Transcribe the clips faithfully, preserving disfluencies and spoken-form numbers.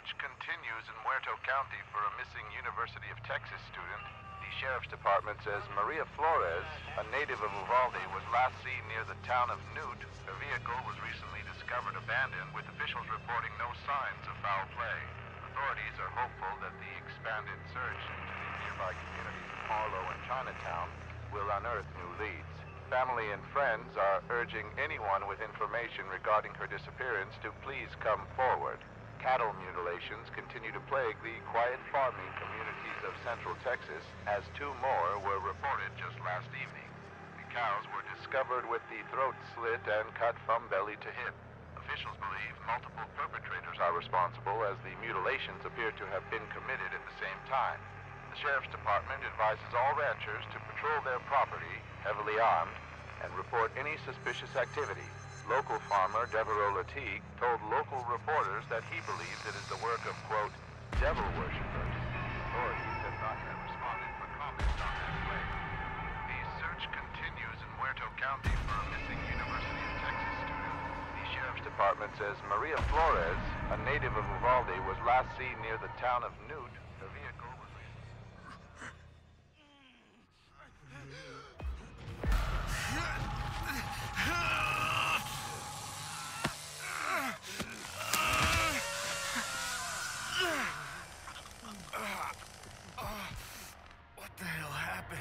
search continues in Muerto County for a missing University of Texas student. The Sheriff's Department says Maria Flores, a native of Uvalde, was last seen near the town of Newt. Her vehicle was recently discovered abandoned, with officials reporting no signs of foul play. Authorities are hopeful that the expanded search into the nearby communities of Harlow and Chinatown will unearth new leads. Family and friends are urging anyone with information regarding her disappearance to please come forward. Cattle mutilations continue to plague the quiet farming communities of central Texas, as two more were reported just last evening. The cows were discovered with the throat slit and cut from belly to hip. Officials believe multiple perpetrators are responsible, as the mutilations appear to have been committed at the same time. The Sheriff's Department advises all ranchers to patrol their property, heavily armed, and report any suspicious activity. Local farmer Devereaux Latique told local reporters that he believes it is the work of, quote, devil worshippers. Authorities have not yet responded for comment on that claim. The search continues in Muerto County for a missing University of Texas student. The Sheriff's Department says Maria Flores, a native of Uvalde, was last seen near the town of Newt. Her vehicle was What the hell happened?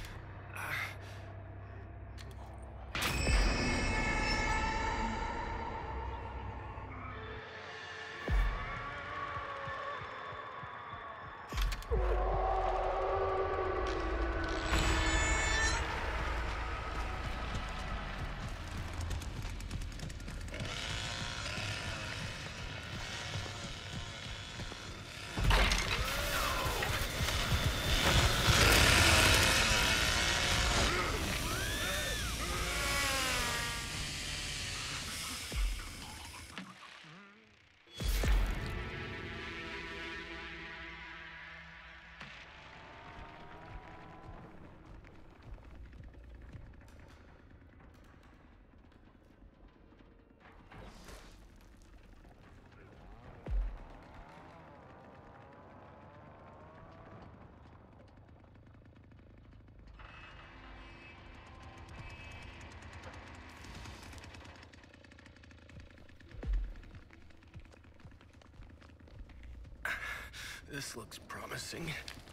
This looks promising.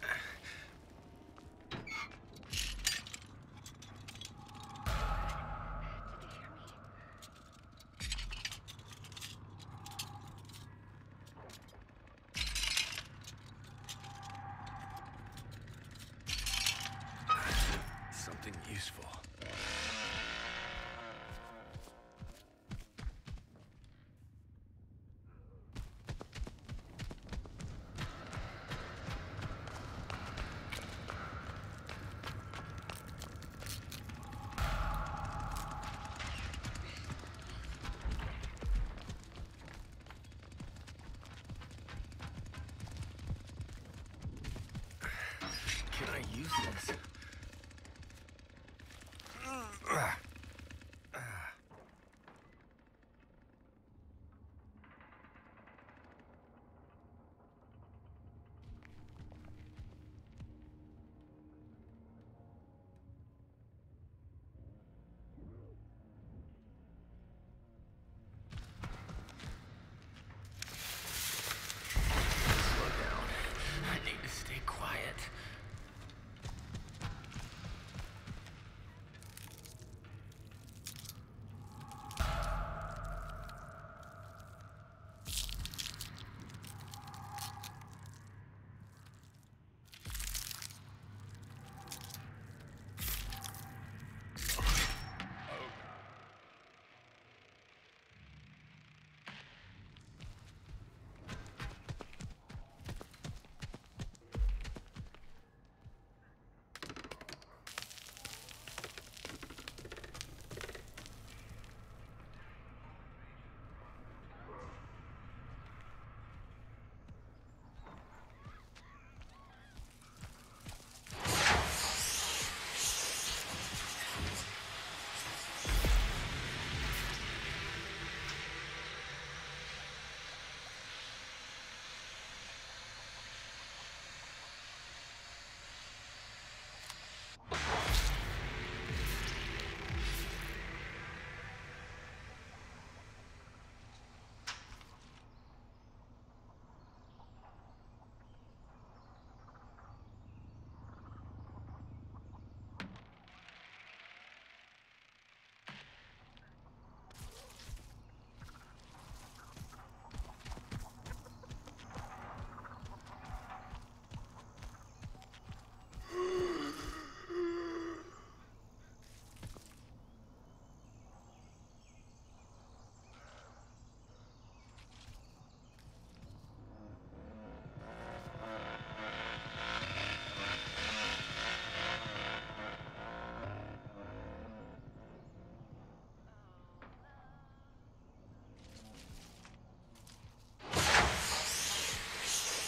Something useful. Can I use this? Slow down. I need to stay quiet.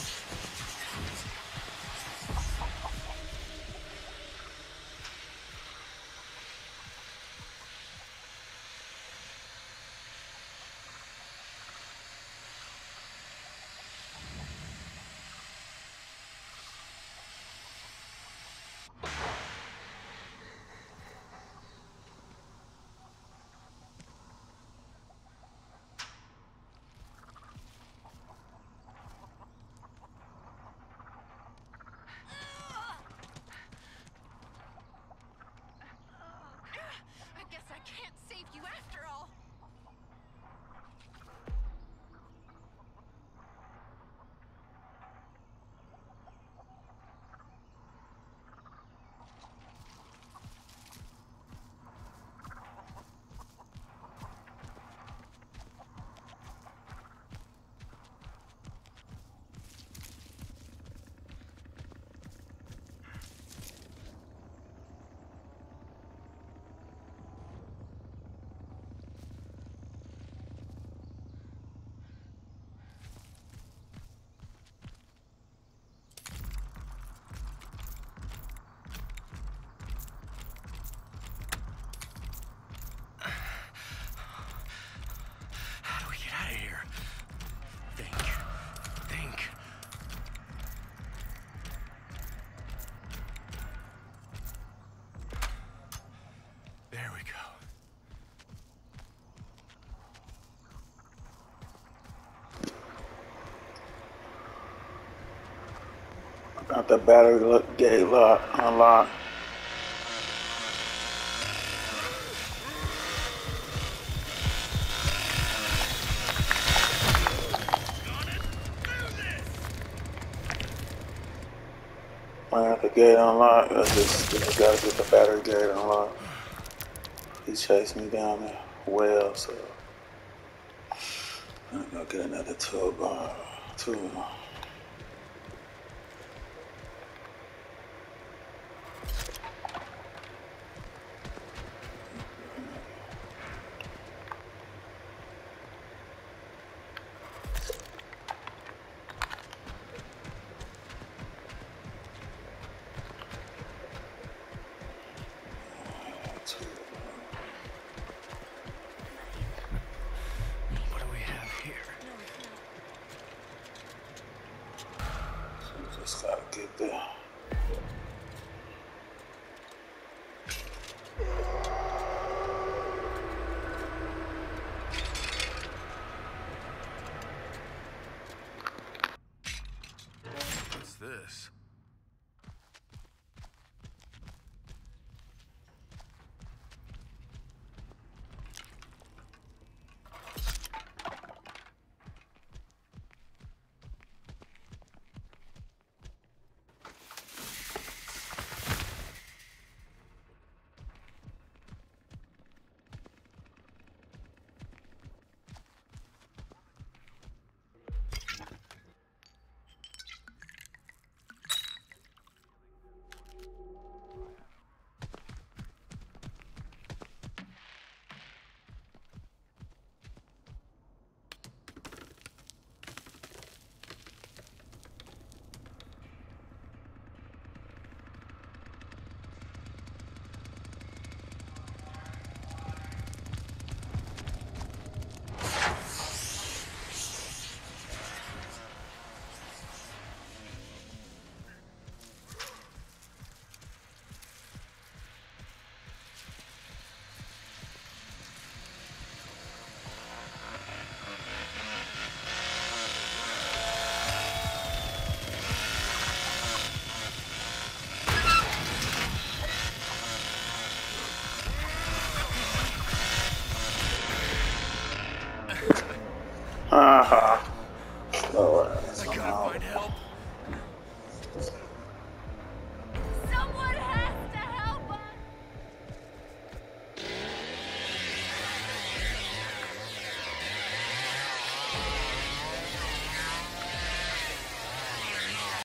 I guess I can't save you after all. How do we get out of here? Think. Think. There we go. Got the battery look gate lock unlocked. I got the gate unlocked. I just, just gotta get the battery gate unlocked. He chased me down the well, so I'm gonna get another toolbar. Tool. What do we have here? So just gotta get there. What's this?